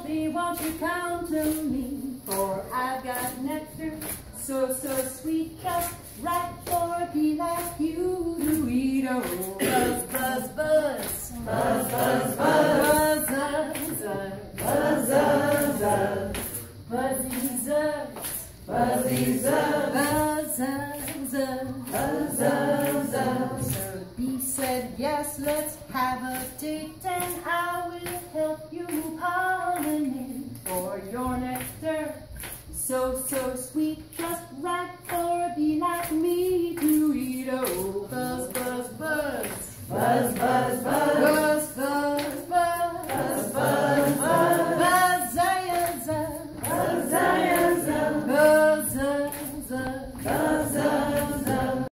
Softly won't you come to me, for I've got nectar so sweet, just right for a bee like you to eat. Oh, buzz, buzz, buzz, buzz, buzz, buzz, buzz, buzz, buzz, buzzy zuzz, buzzy zuzz, buzz, buzz, buzz, buzz. So the bee said, yes, let's have a date, and I will help you pollinate, for your nectar so sweet, just right for a bee like me to eat. Oh, buzz,